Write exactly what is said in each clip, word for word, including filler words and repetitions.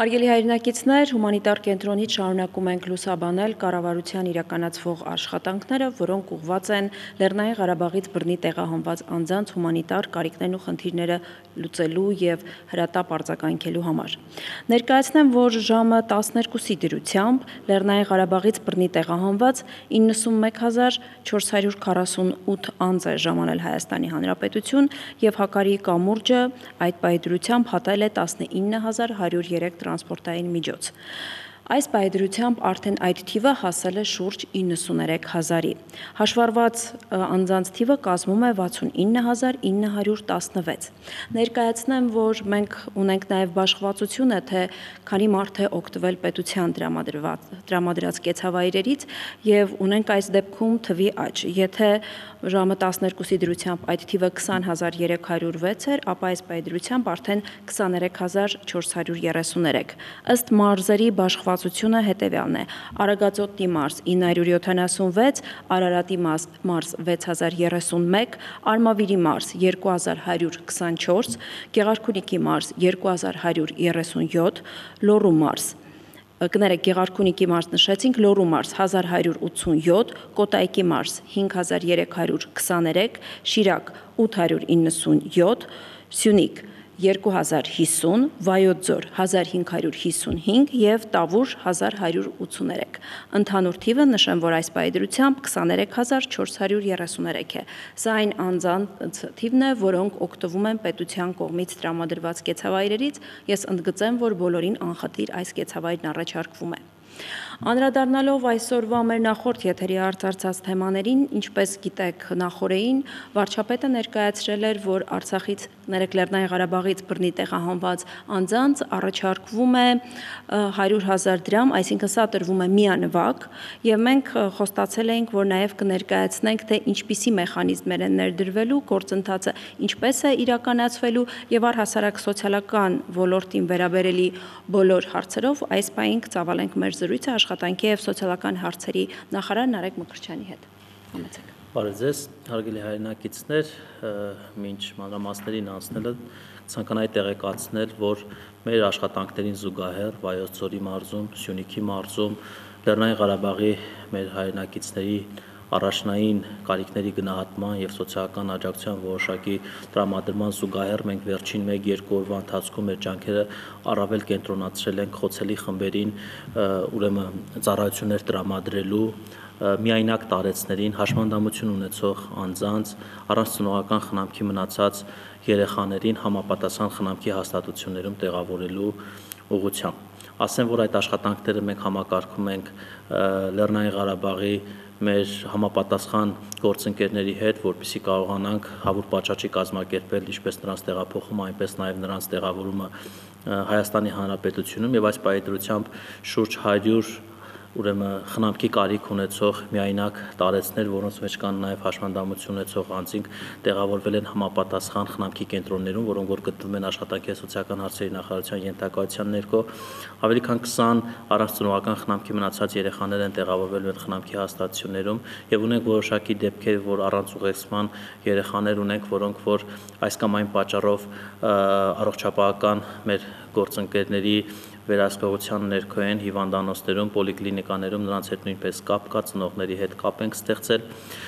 Հարգելի հայրենակիցներ, հումանիտար կենտրոնից շարունակում ենք լուսաբանել կառավարության իրականացվող աշխատանքները, որոնք ուղղված են Լեռնային Ղարաբաղից բռնի տեղահանված անձանց հումանիտար կարիքներն ու խնդիրները լուծելու և հրատապ արձագանքելու համար։ Ներկայացնեմ, որ ժամը տասներկուսի դրությամբ Լեռնային Ղարաբաղից բռնի տեղահանված իննսունմեկ հազար չորս հարյուր քառասունութ անձ է ժամանել Հայաստանի Հանրապետություն և հակարի կամուրջը այդ պահի հատել է տասնինը հազար հարյուր երեք տրանսպորտային միջոց։ Այս պահի արդեն այդ թիվը հասել է շուրջ իննսուներեք հազարի։ Հաշվառված անձանց թիվը կազմում է վաթսունինը հազար ինը հարյուր տասնվեց։ Ներկայացնեմ, որ մենք ունենք նաև բաշխվածությունը, թե քանի մարդ է օգտվել պետության տրամադրած կեցավայրերից և ունենք այս դեպքում թվի աճ։ Եթե ժամը տասներկուսի դրությամբ այդ թիվը քսան հազար երեք հարյուր վեց էր, ապա այս պահի արդեն քսաներեք հազար չորս հարյուր երեսուներեք։ Ըստ մարզերի բաշխվածությունը հետևյալն է. Արագածոտնի մարզ ինը հարյուր յոթանասունվեց, Արարատի մարզ վեց հազար երեսունմեկ, Արմավիրի մարզ երկու հազար հարյուր քսանչորս, Գեղարքունիքի մարզ երկու հազար հարյուր երեսունյոթ, Լոռու մարզ Կներեք, Գեղարքունիքի մարզ նշեցինք, Լոռու մարզ հազար հարյուր ութսունյոթ, Կոտայքի մարզ հինգ հազար երեք հարյուր քսաներեք, Շիրակ ութ հարյուր իննսունյոթ, Սյունիք երկու հազար հիսուն, Վայոց Ձոր հազար հինգ հարյուր հիսունհինգ և Տավուշ հազար հարյուր ութսուներեք։ Ընդհանուր թիվը նշեմ, որ այս պահի քսաներեք հազար չորս հարյուր երեսուներեք է։ Սա այն անձանց թիվն է, որոնք օգտվում են պետության կողմից տրամադրված կեցավայրերից։ Ես ընդգծեմ, որ բոլորին անխտիր այս կեցավայրն առաջարկվում է։ Անդրադառնալով այսօրվա մեր նախորդ եթերի արծարծած թեմաներին, ինչպես գիտեք, նախօրեին վարչապետը ներկայացրել էր, որ Արցախից, ներեք Լեռնային Ղարաբաղից բռնի տեղահանված անձանց առաջարկվում է հարյուր հազար դրամ, այսինքն սա տրվում է միանվագ, և մենք խոստացել էինք, որ նաև կներկայացնենք, թե ինչպիսի մեխանիզմներ են ներդրվելու, գործընթացը ինչպես է իրականացվելու և առհասարակ սոցիալական ոլորտին վերաբերելի բոլոր հարցերով այս պահին կծավալենք մեր զրույցը աշխատանքի և սոցիալական հարցերի նախարար Նարեկ Մկրտչյանի հետ։ Համեցեք։ Բարև ձեզ, հարգելի հայրենակիցներ, մինչ մանրամասներին անցնելը ցանկանայի տեղեկացնել, որ մեր աշխատանքներին զուգահեռ Վայոց Ձորի մարզում, Սյունիքի մարզում, Լեռնային Ղարաբաղի մեր հայրենակիցների առաջնային կարիքների գնահատման և սոցիալական աջակցության որոշակի տրամադրման զուգահեռ մենք վերջին մեկ-երկու օրվա ընթացքում մեր ջանքերը առավել կենտրոնացրել ենք խոցելի խմբերին ուրեմն ծառայություններ տրամադրելու, միայնակ տարեցներին, հաշմանդամություն ունեցող անձանց, առանց ծնողական խնամքի մնացած երեխաներին համապատասխան խնամքի հաստատություններում տեղավորելու ուղղությամբ։ Ասեմ, որ այդ աշխատանքները մենք համակարգում ենք Լեռնային Ղարաբաղի մեր համապատասխան գործընկերների հետ, որպեսզի կարողանանք հավուր պատշաճի կազմակերպել ինչպես նրանց տեղափոխումը, այնպես նաև նրանց տեղավորումը Հայաստանի Հանրապետությունում և այս պահի շուրջ հարյուր ուրեմն խնամքի կարիք ունեցող միայնակ տարեցներ, որոնց մեջ կան նաև հաշմանդամություն ունեցող անձինք տեղավորվել են համապատասխան խնամքի կենտրոններում, որոնք որ գտնվում են աշխատանքի և սոցիալական հարցերի նախարարության ենթակայության ներքո, ավելի քան քսան առանց ծնողական խնամքի մնացած երեխաներ են տեղավորվել մեր խնամքի հաստատություններում և ունենք որոշակի դեպքեր, որ առանց ուղեկցման երեխաներ ունենք, որոնք որ այս կամ այն պատճառով առողջապահական մեր գործընկերների վերահսկողության ներքո են հիվանդանոցներում, պոլիկլինիկաներում, նրանց հետ նույնպես կապ կա, ծնողների հետ կապ ենք ստեղծել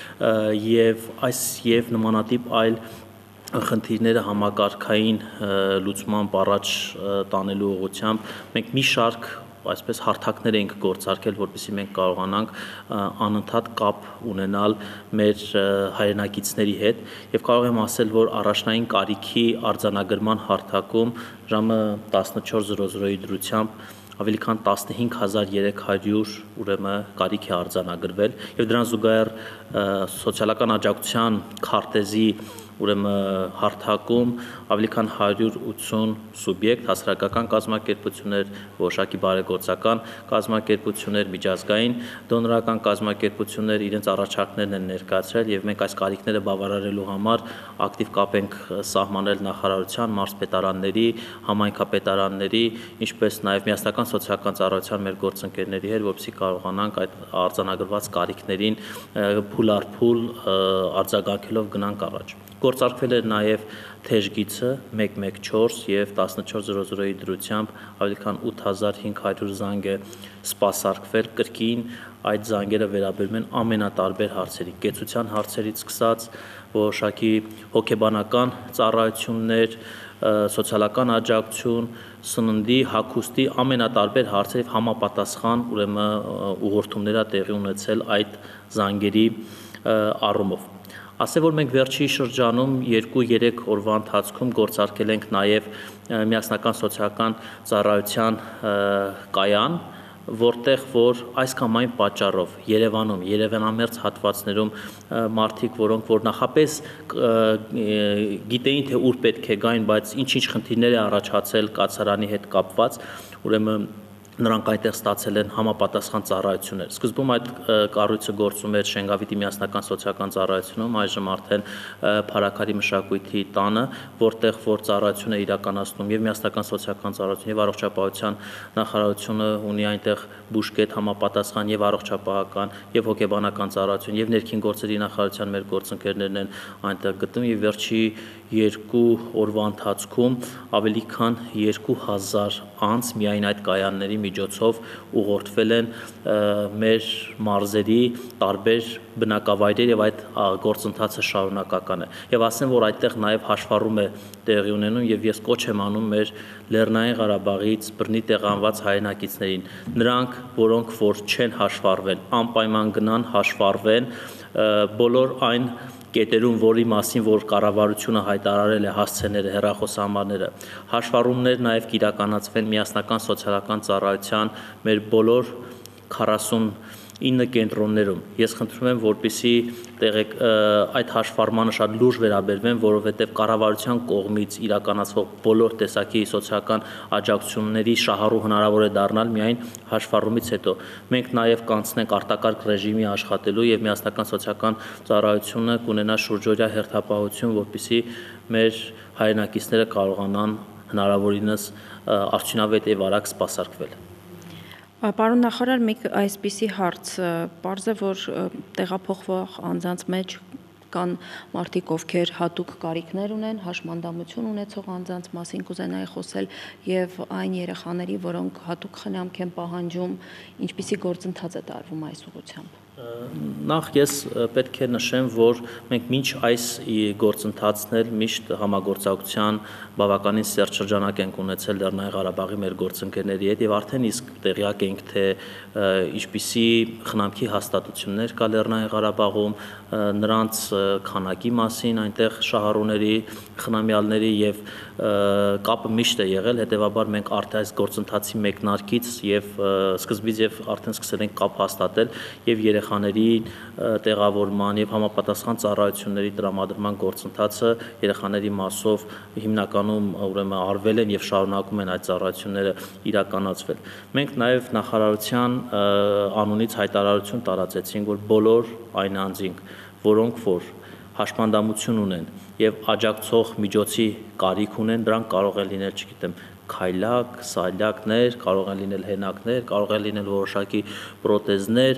և այս և նմանատիպ այլ խնդիրները համակարգային լուծմամբ առաջ տանելու ուղղությամբ մենք մի շարք այսպես հարթակներ ենք գործարկել, որպեսզի մենք կարողանանք անընդհատ կապ ունենալ մեր հայրենակիցների հետ և կարող եմ ասել, որ առաջնային կարիքի արձանագրման հարթակում ժամը տասնչորս զրո զրոյի դրությամբ ավելի քան տասնհինգ հազար երեք հարյուր ուրեմն կարիք է արձանագրվել և դրան զուգահեռ սոցիալական աջակցության քարտեզի ուրեմն հարթակում ավելի քան հարյուր ութսուն սուբյեկտ, հասարակական կազմակերպություններ, որոշակի բարեգործական կազմակերպություններ, միջազգային դոնորական կազմակերպություններ իրենց առաջարկներն են ներկայացրել և մենք այս կարիքները բավարարելու համար ակտիվ կապ ենք սահմանել նախարարության, մարզպետարանների, համայնքապետարանների, ինչպես նաև միասնական սոցիալական ծառայության մեր գործընկերների հետ, որպեսզի կարողանանք այդ արձանագրված կարիքներին փուլ առ փուլ արձագանքելով գնանք առաջ։ Գործարկվել էր նաև թեժգիծը մեկ մեկ չորս և տասնչորս զրո զրոյի դրությամբ ավելի քան ութ հազար հինգ հարյուր զանգ է սպասարկվել, կրկին այդ զանգերը վերաբերում են ամենատարբեր հարցերի, կեցության հարցերից սկսած, որոշակի հոգեբանական ծառայություններ, սոցիալական աջակցություն, սննդի, հագուստի ամենատարբեր հարցեր համապատասխան ուրեմն ուղղորդումներ է տեղի ունեցել այդ զանգերի առումով։ Ասել, որ մենք վերջի շրջանում երկու-երեք օրվա ընթացքում գործարկել ենք նաև միասնական սոցիալական ծառայության կայան, որտեղ որ այս կամ այն պատճառով Երևանում, երևանամերձ հատվածներում մարդիկ, որոնք որ նախապես գիտեին, թե ուր պետք է գային, բայց ինչ-ինչ խնդիրներ է առաջացել կացարանի հետ կապված, ուրեմն նրանք այնտեղ ստացել են համապատասխան ծառայություններ։ Սկզբում այդ կառույցը գործում էր Շենգավիթի միասնական սոցիալական ծառայությունում, այժմ արդեն Փարաքարի մշակույթի տանը, որտեղ որ ծառայություն է իրականացնում եւ միասնական սոցիալական ծառայություն եւ առողջապահության նախարարությունը ունի այնտեղ բուժկետ համապատասխան եւ առողջապահական եւ հոգեբանական ծառայություն եւ ներքին գործերի նախարարության մեր գործընկերներն են այնտեղ գտնվում եւ վերջի երկու օրվա ընթացքում ավելի քան երկու հազար անձ միայն այդ կայանների միջոցով ուղղորդվել են մեր մարզերի տարբեր բնակավայրեր եւ այդ գործընթացը շարունակական է եւ ասեմ, որ այդտեղ նաեւ հաշվառում է տեղի ունենում եւ ես կոչ եմ անում մեր Լեռնային Ղարաբաղից բռնի տեղանված հայրենակիցներին, նրանք, որոնք որ չեն հաշվառվել, անպայման գնան հաշվառվեն բոլոր այն կետերում, որի մասին, որ կառավարությունը հայտարարել է հասցեները, հեռախոսահամարները, հաշվառումներ նաև կիրականացվեն միասնական սոցիալական ծառայության մեր բոլոր քառասունինը կենտրոններում։ Ես խնդրում եմ, որպեսզի տեղեկ այդ հաշվառմանը շատ լուրջ վերաբերվեն, որովհետև կառավարության կողմից իրականացվող բոլոր տեսակի սոցիալական աջակցությունների շահառու հնարավոր է դառնալ միայն հաշվառումից հետո։ Մենք նաև կանցնենք արտակարգ ռեժիմի աշխատելու եւ միասնական սոցիալական ծառայությունը կունենա շուրջօրյա հերթապահություն, որպեսզի մեր հայրենակիցները կարողանան հնարավորինս արդյունավետ եւ արագ սպասարկվել։ Պարոն նախարար, մեկ այսպիսի հարց, պարզ է, որ տեղափոխվող անձանց մեջ կան մարդիկ, ովքեր հատուկ կարիքներ ունեն, հաշմանդամություն ունեցող անձանց մասին կուզենայի խոսել եւ այն երեխաների, որոնք հատուկ խնամք են պահանջում, ինչպիսի գործընթաց է տարվում այս ուղղությամբ։ Նախ ես պետք է նշեմ, որ մենք մինչ այս գործընթացն էլ միշտ համագործակցության բավականին սերտ շրջանակ ենք ունեցել Լեռնային Ղարաբաղի մեր գործընկերների հետ եւ արդեն իսկ տեղյակ ենք, թե ինչպիսի խնամքի հաստատություններ կա Լեռնային Ղարաբաղում, նրանց քանակի մասին, այնտեղ շահառուների, խնամյալների եւ կապը միշտ է եղել, հետեւաբար մենք արդեն այս գործընթացի մեկնարկից եւ սկզբից եւ արդեն սկսել ենք կապ հաստատել եւ երեխաների տեղավորման եւ համապատասխան ծառայությունների տրամադրման գործընթացը երեխաների մասով հիմնականում ուրեմն արվել են եւ շարունակում են այդ ծառայությունները իրականացվել։ Մենք նաեւ նախարարության անունից հայտարարություն տարածեցինք, որ բոլոր այն անձինք, որոնք որ հաշմանդամություն ունեն եւ աջակցող միջոցի կարիք ունեն, դրանք կարող են լինել, չգիտեմ, քայլակ, սալյակներ, կարող են լինել հենակներ, կարող են լինել որոշակի պրոթեզներ,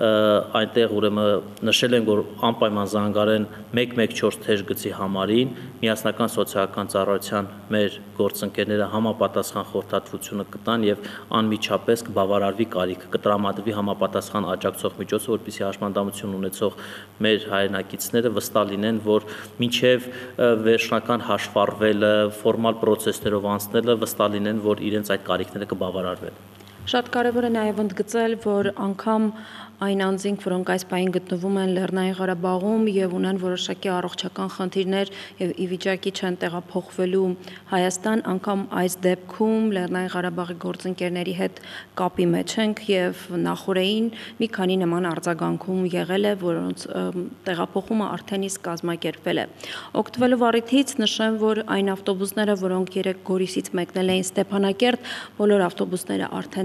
այնտեղ ուրեմն նշել են, որ անպայման զանգարեն մեկ մեկ չորս թեժգծի համարին, միասնական սոցիալական ծառայության մեր գործընկերները համապատասխան խորհրդատվությունը կտան եւ անմիջապես կբավարարվի կարիքը, կտրամադրվի համապատասխան աջակցող միջոցը, որպեսզի հաշմանդամություն ունեցող մեր հայրենակիցները վստահ լինեն, որ մինչեւ վերջնական հաշվառվելը, ֆորմալ պրոցեսներով անցնելը վստահ լինեն, որ իրենց այդ կարիքները կբավարարվեն։ Շատ կարևոր է նաև ընդգծել, որ անգամ այն անձինք, որոնք այս պահին գտնվում են Լեռնային Ղարաբաղում եւ ունեն որոշակի առողջական խնդիրներ եւ ի վիճակի չեն տեղափոխվելու Հայաստան, անգամ այս դեպքում Լեռնային Ղարաբաղի գործընկերների հետ կապի մեջ ենք եւ նախորդին մի քանի նման արձագանքում եղել է, որոնց տեղափոխումը արդեն իսկ կազմակերպվել է։ Օգտվելով առիթից նշեմ, որ այն ավտոբուսները, որոնք երեք Գորիսից մեկնել էին Ստեփանակերտ, բոլոր ավտոբուսները արդեն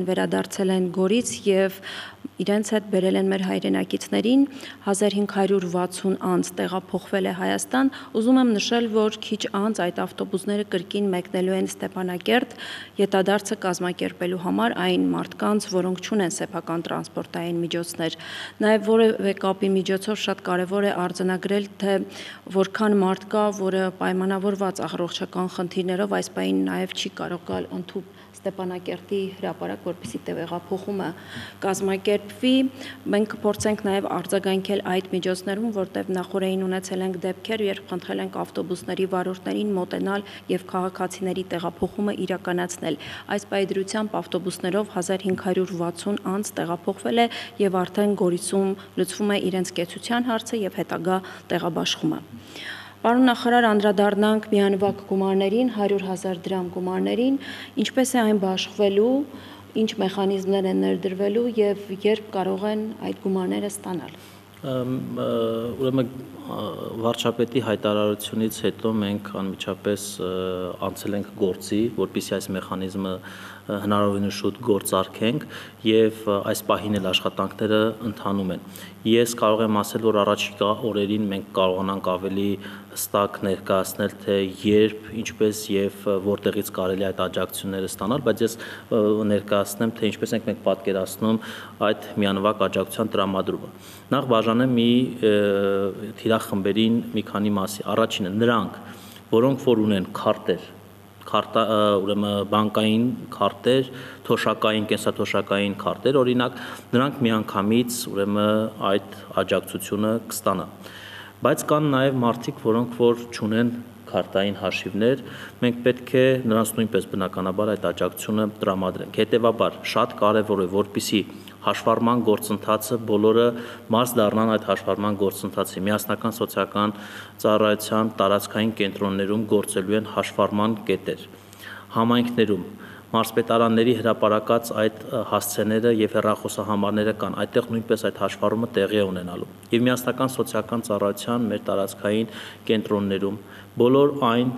վերադարձել են Գորից եւ իրենց հետ բերել են մեր հայրենակիցներին, հազար հինգ հարյուր վաթսուն անց տեղափոխվել է Հայաստան։ Ուզում եմ նշել, որ քիչ անց այդ ավտոբուսները կրկին մեկնելու են Ստեփանակերտ, ետադարձը կազմակերպելու համար այն մարդկանց, որոնք չունեն սեփական տրանսպորտային միջոցներ։ Նաև որևէ կապի միջոցով շատ կարևոր է արձանագրել, թե որքան մարդ կա, որը պայմանավորված առողջական խնդիրներով այս պահին նաև չի կարող գալ ընդհանուր Ստեփանակերտի հրապարակ, որպեսզի տեղափոխումը կազմակերպվի։ Մենք կփորձենք նաև արձագանքել այդ միջոցներում, որտեղ նախորդին ունեցել ենք դեպքեր, երբ խնդրել ենք ավտոբուսների վարորդներին մոտենալ եւ քաղաքացիների տեղափոխումը իրականացնել։ Այս պայդրությամբ ավտոբուսներով հազար հինգ հարյուր վաթսուն անց տեղափոխվել է եւ արդեն Գորիսում լուծվում է իրենց կեցության հարցը եւ հետագա տեղաբաշխումը։ Պարոն նախարար, անդրադառնանք միանվագ գումարներին, հարյուր հազար դրամ գումարներին, ինչպես է այն բաշխվելու, ինչ մեխանիզմներ են ներդրվելու եւ երբ կարող են այդ գումարները ստանալ։ Ուրեմն վարչապետի հայտարարությունից հետո մենք անմիջապես անցել ենք գործի, որպեսզի այս մեխանիզմը հնարավորինս շուտ գործարկենք եւ այս պահին էլ աշխատանքները ընթանում են։ Ես կարող եմ ասել, որ առաջիկա օրերին մենք կարողանանք ավելի հստակ ներկայացնել, թե երբ, ինչպես եւ որտեղից կարելի է այդ աջակցությունները ստանալ, բայց ես ներկայացնեմ, թե ինչպես ենք մենք պատկերացնում այդ միանվագ աջակցության տրամադրումը։ Նախ բաժանեմ մի թիրախմբերին մի քանի մասի։ Առաջինը նրանք, որոնք որ ունեն քարտեր, քարտա, ուրեմն բանկային քարտեր, թոշակային, կենսաթոշակային քարտեր, օրինակ, նրանք միանգամից ուրեմն այդ աջակցությունը կստանան։ Բայց կան նաև մարդիկ, որոնք որ չունեն քարտային հաշիվներ, մենք պետք է նրանց նույնպես բնականաբար այդ աջակցությունը տրամադրենք։ Հետևաբար շատ կարևոր է, որպեսզի հաշվառման գործընթացը բոլորը մարզ դառնան այդ հաշվառման գործընթացի։ Միասնական սոցիալական ծառայության տարածքային կենտրոններում գործելու են հաշվառման կետեր։ Համայնքներում մարզպետարանների հրապարակած այդ հասցեները եւ հեռախոսահամարները կան, այդտեղ նույնպես այդ հաշվառումը տեղի է ունենալու։ Եվ միասնական սոցիալական ծառայության մեր տարածքային կենտրոններում բոլոր այն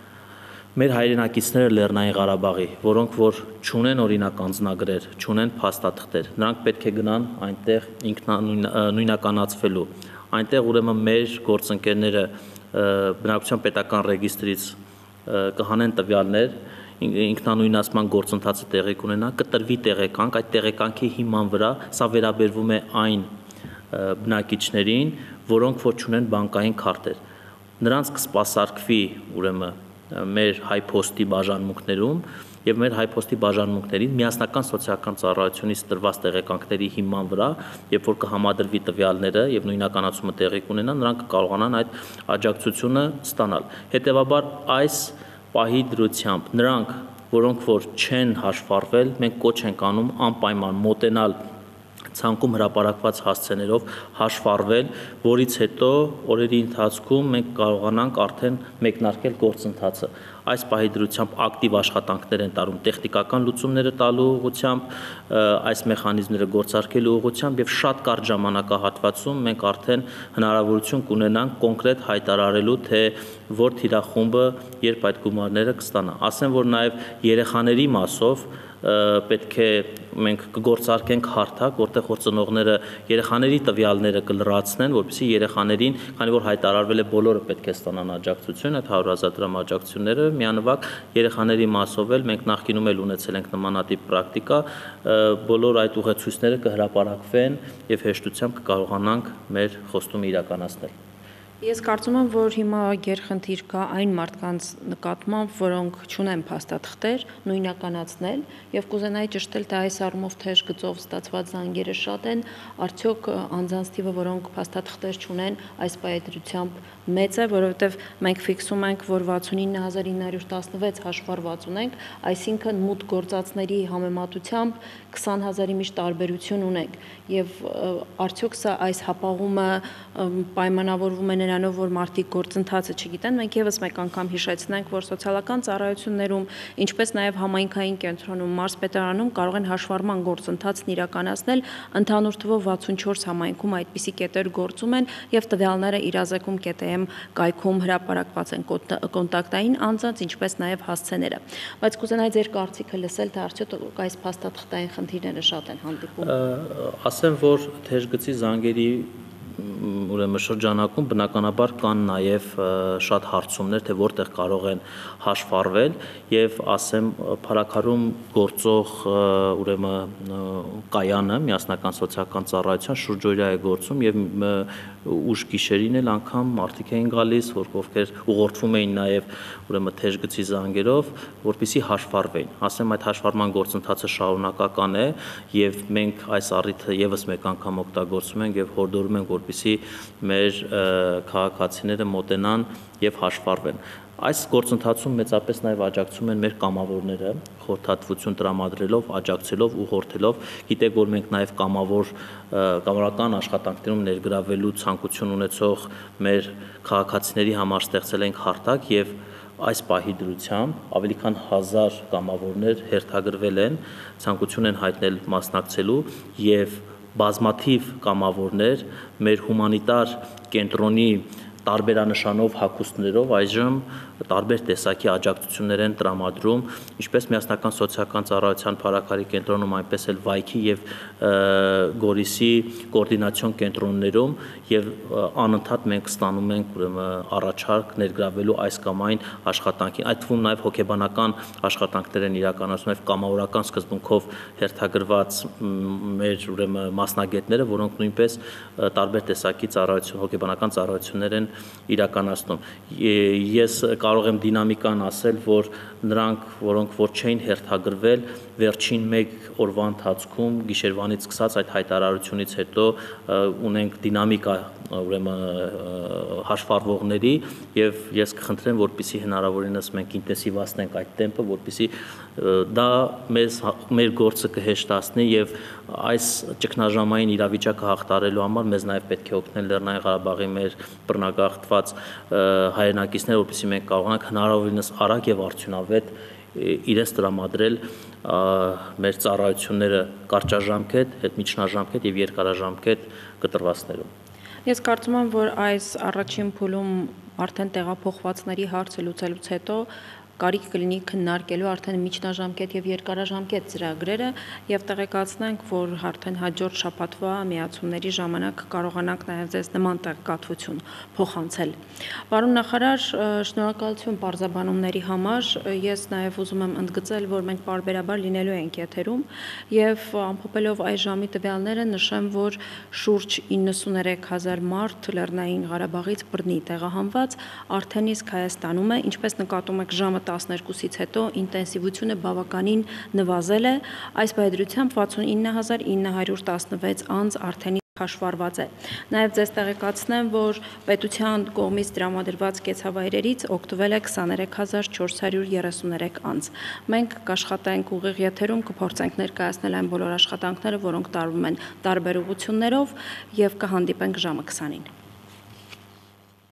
մեր հայրենակիցները Լեռնային Ղարաբաղի, որոնք որ չունեն օրինակ անձնագրեր, չունեն փաստաթղթեր, նրանք պետք է գնան այնտեղ ինքնանույնականացվելու։ Այնտեղ ուրեմն մեր գործընկերները բնակչության պետական ռեգիստրից կհանեն տվյալներ, ինքնանույնացման գործընթացը տեղի կունենա, կտրվի տեղեկանք, այդ տեղեկանքի հիման վրա սա վերաբերվում է այն բնակիչներին, որոնք որ չունեն բանկային քարտեր։ Նրանց կսպասարկվի ուրեմն մեր հայփոստի բաժանմունքներում եւ մեր հայփոստի բաժանմունքներին միասնական սոցիալական ծառայությունից տրված տեղեկանքների հիման վրա, երբ որ կհամադրվի տվյալները եւ նույնականացումը տեղի կունենա, նրանք կկարողանան այդ աջակցությունը ստանալ։ Հետևաբար այս պահի դրությամբ նրանք, որոնք որ չեն հաշվառվել, մենք կոչ ենք անում անպայման մոտենալ ցանկում հրապարակված հասցեներով հաշվառվել, որից հետո օրերի ընթացքում մենք կարողանանք արդեն մեկնարկել գործընթացը։ Այս պահի դրությամբ ակտիվ աշխատանքներ են տարում տեխնիկական լուծումները տալու ուղղությամբ, այս մեխանիզմները գործարկելու ուղղությամբ եւ շատ կարճ ժամանակահատվածում մենք արդեն հնարավորություն կունենանք կոնկրետ հայտարարելու, թե որ թիրախումբը երբ այդ գումարները կստանա։ Ասեմ, որ նաեւ երեխաների մասով պետք է մենք կգործարկենք հարթակ, որտեղ որ ծնողները երեխաների տվյալները կլրացնեն, որպեսզի երեխաներին, քանի որ հայտարարվել է բոլորը պետք է ստանան աջակցություն, այդ հարյուր հազար դրամ աջակցությունները միանվագ երեխաների մասով էլ մենք նախկինում էլ ունեցել ենք նմանատիպ պրակտիկա, բոլոր այդ ուղեցույցները կհրապարակվեն եւ հեշտությամբ կկարողանանք մեր խոստումը իրականացնել։ Ես կարծում եմ, որ հիմա գերխնդիր կա այն մարդկանց նկատմամբ, որոնք չունեն փաստաթղթեր, նույնականացնել եւ կուզենայի ճշտել, թե այս առումով թեժ գծով ստացված զանգերը շատ են, արդյոք անձանց թիվը, որոնք փաստաթղթեր չունեն, այս պայծրությամբ մեծ է, որովհետեւ մենք ֆիքսում ենք, որ վաթսունինը հազար ինը հարյուր տասնվեց հաշվառված ունենք, այսինքն մուտք գործածների համեմատությամբ քսան հազարի միշտ տարբերություն ունենք եւ արդյոք սա այս հապաղումը պայմանավորվում է նրանով, որ մարդիկ գործընթացը չգիտեն, մենք եւս մեկ անգամ հիշեցնենք, որ սոցիալական ծառայություններում, ինչպես նաեւ համայնքային կենտրոնում, մարզպետարանում կարող են հաշվառման գործընթացն իրականացնել ընդհանուր թվով վաթսունչորս համայնքում այդպիսի կետեր գործում են եւ տվյալները իրազեկում կետեմ կայքում հրապարակված են կոնտակտային անձանց, ինչպես նաեւ հասցեները։ Բայց կուզենայի ձեր կարծիքը լսել, թե արդյոք այս փաստաթղթային խնդիրները շատ են հանդիպում։ Ասեմ, որ թեժգծի զանգերի ուրեմն շրջանակում բնականաբար կան նաև շատ հարցումներ, թե որտեղ կարող են հաշվառվել եւ ասեմ փառաքարում գործող ուրեմն կայանը միասնական սոցիալական ծառայության շուրջօրյա է գործում եւ ուշ գիշերին էլ անգամ մարդիկ էին գալիս, որ ովքեր ուղղորդվում էին նաև ուրեմն թեժգծի զանգերով, որպեսզի հաշվառվեին։ Ասեմ այդ հաշվառման գործընթացը շարունակական է եւ մենք այս առիթը եւս մեկ անգամ օգտագործում ենք եւ հորդորում ենք, որպեսզի մեր քաղաքացիները մոտենան եւ հաշվառվեն։ Այս գործընթացում մեծապես նաև աջակցում են մեր կամավորները, խորհրդատվություն տրամադրելով, աջակցելով, ուղղորդելով։ Գիտեք, որ մենք նաև կամավոր կամավորական աշխատանքներում ներգրավելու ցանկություն ունեցող մեր քաղաքացիների համար ստեղծել ենք հարթակ եւ այս պահի դրությամբ ավելի քան հազար կամավորներ հերթագրվել են, ցանկություն են հայտնել մասնակցելու եւ բազմաթիվ կամավորներ մեր հումանիտար կենտրոնի տարբերանշանով հագուստներով այժմ տարբեր տեսակի աջակցություններ են տրամադրում, ինչպես միասնական սոցիալական ծառայության փառաքարի կենտրոնում, այնպես էլ Վայքի եւ Գորիսի կոորդինացիոն կենտրոններում եւ անընդհատ մենք ստանում ենք ուրեմն առաջարկ ներգրավելու այս կամ այն աշխատանքին, այդ թվում նաեւ հոգեբանական աշխատանքներ են իրականացնում եւ կամավորական սկզբունքով հերթագրված մեր ուրեմն մասնագետները, որոնք նույնպես տարբեր տեսակի ծառայություն, հոգեբանական ծառայություններ են իրականացնում։ Ես կարող եմ դինամիկան ասել, որ նրանք, որոնք որ չէին հերթագրվել, վերջին մեկ օրվա ընթացքում գիշերվանից սկսած այդ հայտարարությունից հետո ունենք դինամիկա ուրեմն հաշվառվողների եւ ես կխնդրեմ, որպեսզի հնարավորինս մենք ինտենսիվացնենք այդ տեմպը, որպեսզի դա մեզ մեր գործը կհեշտացնի եւ այս ճգնաժամային իրավիճակը հաղթարելու համար մեզ նաեւ պետք է օգնել Լեռնային Ղարաբաղի մեր բռնագաղթված հայրենակիցները, որպեսզի մենք կարողանանք հնարավորինս արագ եւ արդյունավետ իրենց տրամադրել մեր ծառայությունները կարճաժամկետ, հետմիջնաժամկետ եւ երկարաժամկետ կտրվածներում։ Ես կարծում եմ, որ այս առաջին փուլում արդեն տեղափոխվածների հարցը լուծելուց հետո կարիք կլինի քննարկելու արդեն միջնաժամկետ եւ երկարաժամկետ ծրագրերը եւ տեղեկացնենք, որ արդեն հաջորդ շաբաթվա միացումների ժամանակ կարողանանք նաեւ ձեզ նման տեղեկատվություն փոխանցել։ Պարոն նախարար, շնորհակալություն բարձաբանումների համար։ Ես նաեւ ուզում եմ ընդգծել, որ մենք պարբերաբար լինելու ենք եթերում եւ ամփոփելով այս ժամի տվյալները նշեմ, որ շուրջ իննսուններեք հազար մարդ Լեռնային Ղարաբաղից բռնի տեղահանված արդեն իսկ Հայաստանում է, ինչպես նկատում եք ժամը տասներկուսից հետո ինտենսիվությունը բավականին նվազել է, այս բայդրությամբ վաթսունինը հազար ինը հարյուր տասնվեց անձ արդեն հաշվառված է։ Նաև ձեզ տեղեկացնեմ, որ պետության կողմից տրամադրված կեցավայրերից օգտվել է քսաներեք հազար չորս հարյուր երեսուներեք անձ։ Մենք կաշխատենք ուղիղ եթերում, կփորձենք ներկայացնել այն բոլոր աշխատանքները, որոնք տարվում են տարբեր ուղղություններով եւ կհանդիպենք ժամը քսանին։